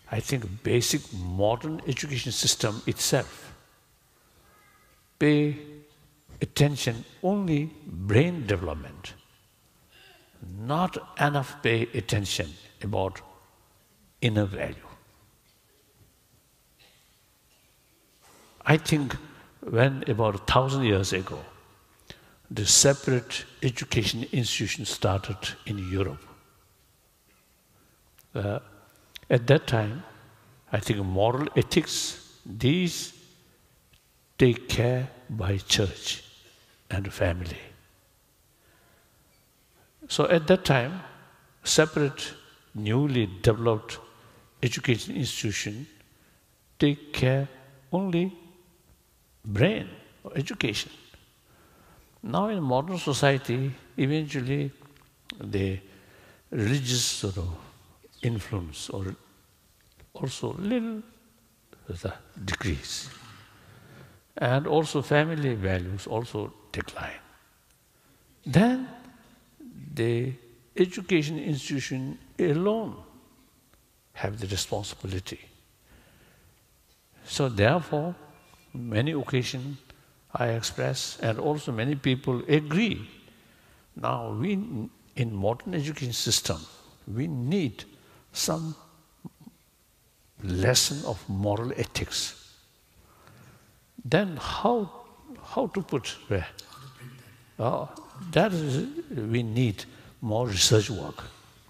I think basic modern education system itself pay attention only brain development, not enough pay attention about inner value. I think when about 1,000 years ago, the separate education institution started in Europe. At that time, I think moral ethics, these take care by church and family. So at that time, separate, newly developed education institution take care only brain or education. Now in modern society, eventually the religious sort of influence or also little decrease. And also family values also decline. Then the education institution alone have the responsibility. So therefore, many occasions I express, and also many people agree, now we, in modern education system, we need some lesson of moral ethics. Then how to put where? That is, we need more research work.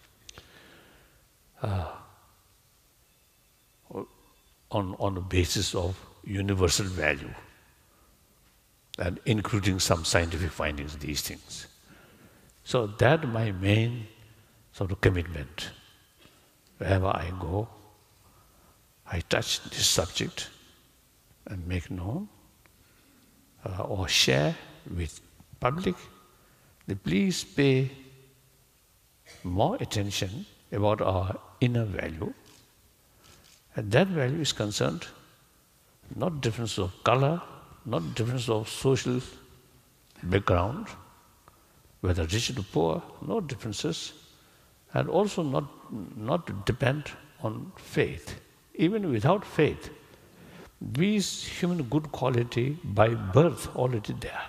On the basis of universal value and including some scientific findings, these things. So that's my main sort of commitment. Wherever I go, I touch this subject and make known or share with public. Please pay more attention about our inner value. And that value is concerned not difference of color, not difference of social background, whether rich or poor, no differences, and also not depend on faith. Even without faith, these human good quality by birth already there.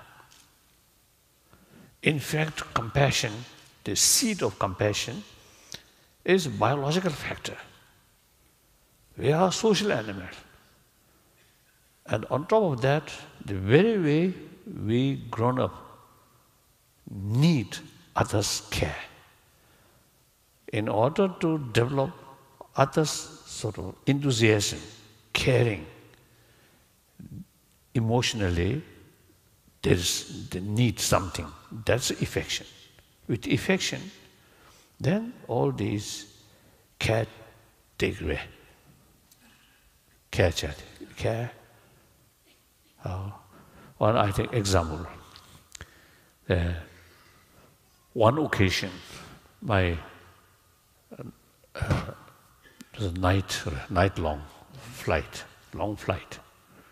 In fact, compassion, the seed of compassion, is a biological factor. We are a social animal. And on top of that, the very way we grown up need others' care. In order to develop others' sort of enthusiasm, caring, emotionally, they need something. That's affection. With affection, then all these care take away. Care. One, I think, example. One occasion, my it was a night-long flight, long flight.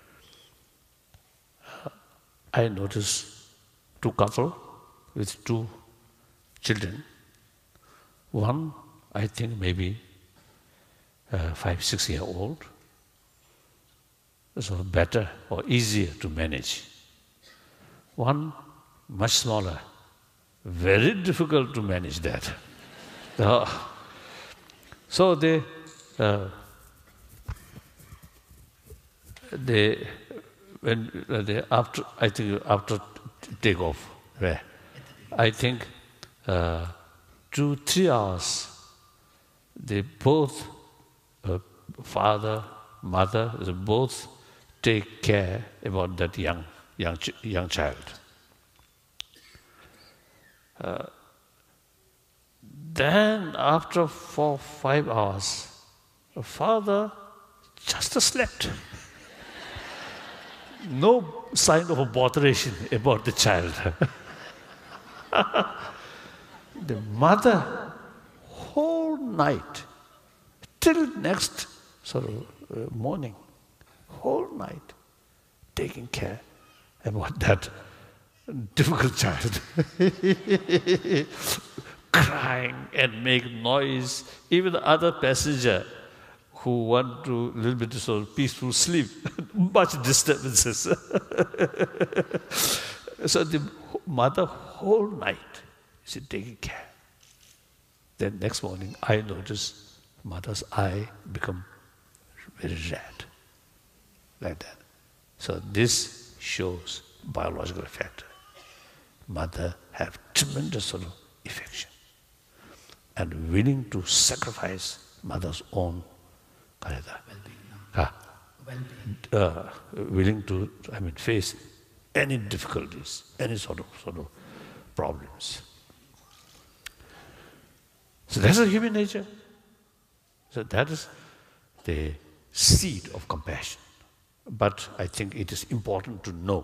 I noticed two couple with two children. One, I think, maybe 5, 6 years old. So better or easier to manage. One much smaller, very difficult to manage that. So after takeoff, I think 2-3 hours, they both, father, mother, they both take care about that young child. Then after 4-5 hours, the father just slept. No sign of a botheration about the child. The mother, whole night, till next morning, whole night, taking care about that difficult child. Crying and make noise. Even the other passenger who want to a little bit sort of peaceful sleep, much disturbances. So the mother whole night is taking care. Then next morning I notice mother's eye become very red, like that. So this shows biological factor. Mother have tremendous sort of affection and willing to sacrifice mother's own willing to face any difficulties, any sort of problems. So that's a human nature. So that is the seed of compassion. But I think it is important to know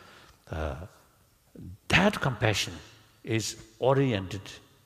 that compassion is oriented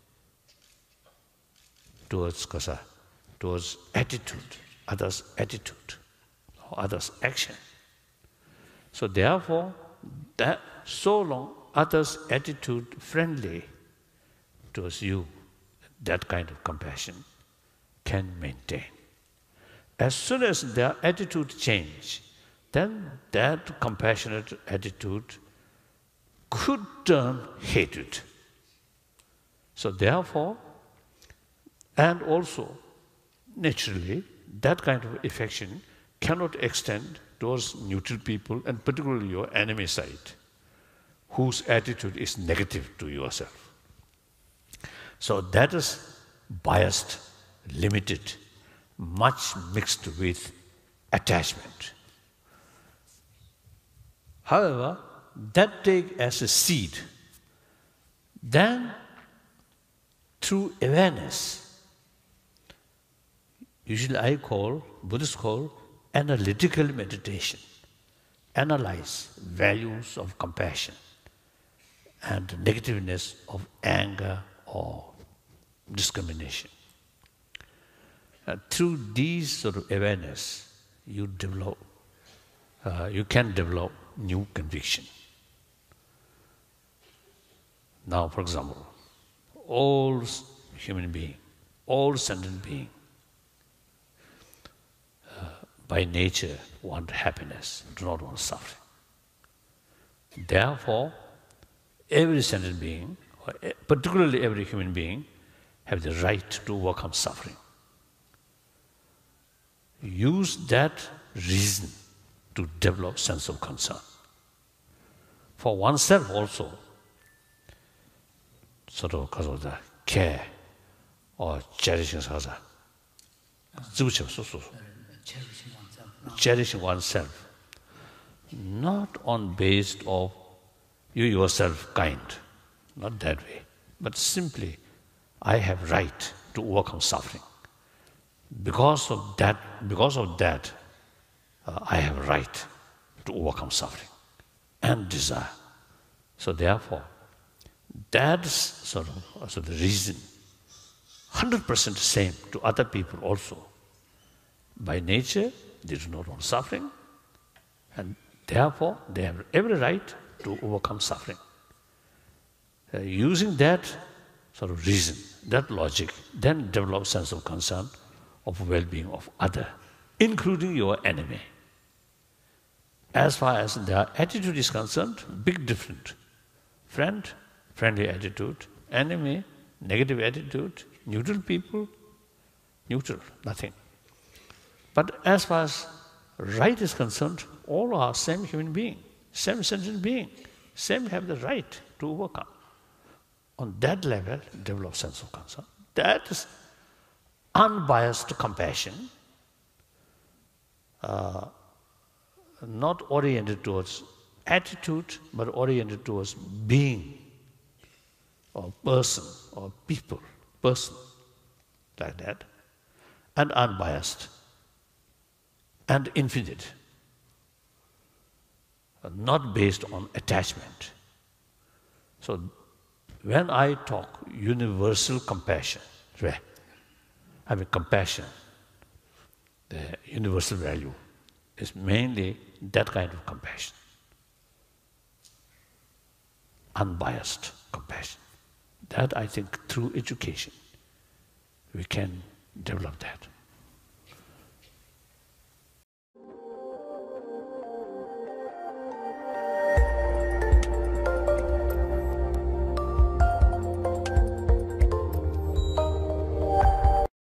towards attitude, others' attitude, or others' action. So therefore, that so long others' attitude friendly towards you, that kind of compassion can maintain. As soon as their attitude change, then that compassionate attitude could turn hatred. So therefore, and also naturally, that kind of affection cannot extend towards neutral people, and particularly your enemy side, whose attitude is negative to yourself. So that is biased, limited, much mixed with attachment. However, that take as a seed, then through awareness, usually Buddhists call analytical meditation, analyze values of compassion and negativeness of anger or discrimination. Through these sort of awareness, you can develop new conviction. Now, for example, all human being, all sentient being, by nature want happiness, do not want suffering. Therefore, every sentient being, or particularly every human being, have the right to overcome suffering. Use that reason to develop sense of concern. For oneself also, sort of because of the care or cherishing cherishing oneself, not on base of you yourself kind, not that way, but simply I have right to overcome suffering. Because of that, I have a right to overcome suffering and desire. So therefore, that's sort of the reason, 100% same to other people also. By nature, they do not want suffering, and therefore they have every right to overcome suffering. Using that sort of reason, that logic, then develop sense of concern of well-being of other, including your enemy. As far as their attitude is concerned, big difference. Friend, friendly attitude; enemy, negative attitude; neutral people, neutral, nothing. But as far as right is concerned, all are same human being, same sentient being, same have the right to overcome. On that level, develop sense of concern. That is unbiased compassion, not oriented towards attitude, but oriented towards being, or person, or people, person, like that, and unbiased, and infinite, not based on attachment. So when I talk universal compassion, compassion, the universal value, is mainly that kind of compassion. Unbiased compassion. That I think through education we can develop that.